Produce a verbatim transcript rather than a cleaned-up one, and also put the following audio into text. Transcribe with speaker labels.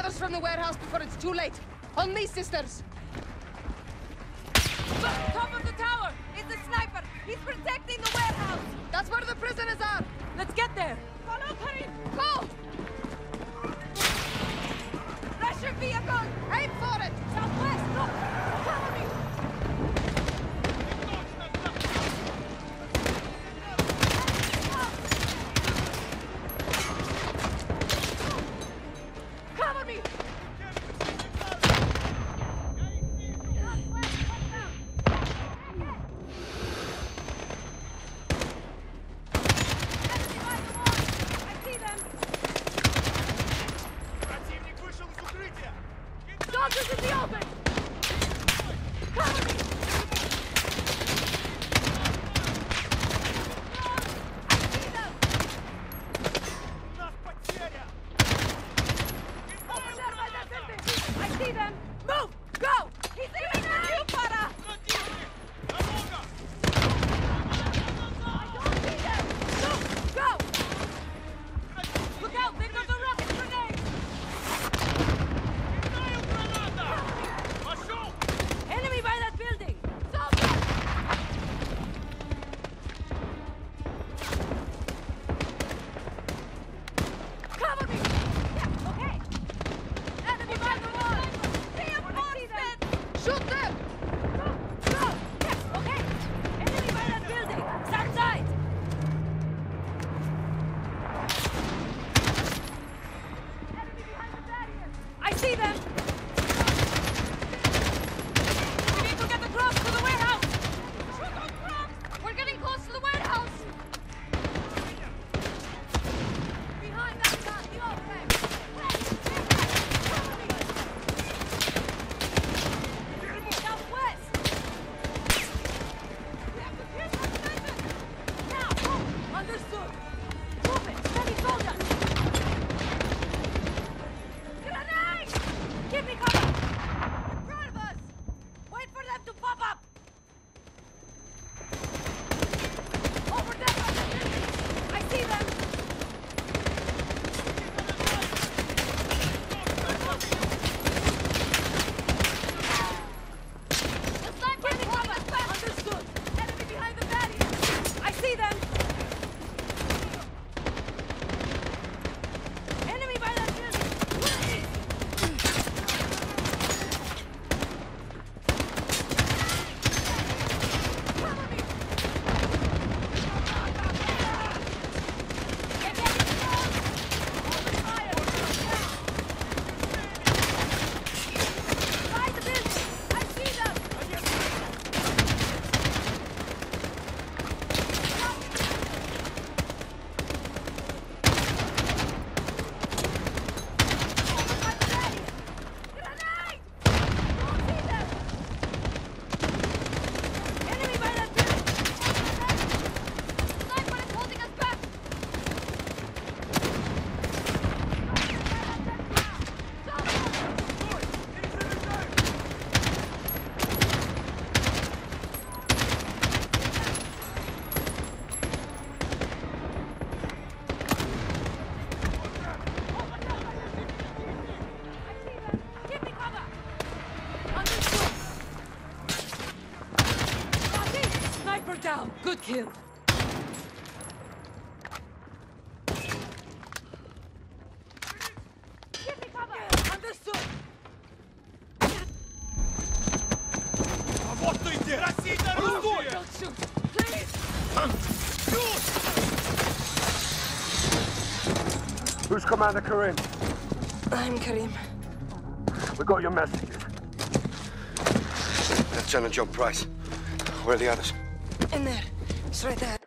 Speaker 1: others from the warehouse before it's too late. On me, sisters.
Speaker 2: Top of the tower! It's a sniper! He's protecting the warehouse!
Speaker 1: That's where the prisoners are!
Speaker 2: Let's get there! Follow Karim!
Speaker 1: Go!
Speaker 2: Rush your vehicle!
Speaker 1: Aim for it!
Speaker 2: Southwest! Look! Cover me! Cover me! Soldiers in the open! Cover me! I see them! Over there by that building! I see them! Move! Go! He's aiming at you, Para! I don't see them! Move! Go! Look out! They've got the rocket grenade! Enemy by that building! Soldier! Cover me! Yeah, okay. Enemy by the wall! Reinforcement!
Speaker 1: Shoot them!
Speaker 2: Go! Go! Yeah, okay. Enemy by that building! Start side! Enemy behind the barrier! I see them! We need to get across to the warehouse! Shoot on trucks!
Speaker 1: We're getting close to the warehouse!
Speaker 2: Behind that gun, the open! Southwest! We have to kill that sniper! Now! Move! Understood! Move it! Steady soldiers! Grenade! Give me cover! In front of us! Wait for them to pop up! Over there by the building! I see them! The sniper is coming back! Understood! Enemy behind the barrier! I see them! Enemy by that building! Cover me! They're getting close! Open fire! By the building! I see them! Over by the barrier! Grenade! Don't see them! Enemy by that building!
Speaker 1: Sniper is holding us back!
Speaker 2: Give me cover! Understood! Copy! Sniper down! Good kill! Give me cover! Understood! Don't shoot! Please!
Speaker 3: Who's Commander Karim?
Speaker 1: I'm Karim.
Speaker 3: We got your messages.
Speaker 4: Lieutenant John Price. Where are the others?
Speaker 1: In there. It's right there.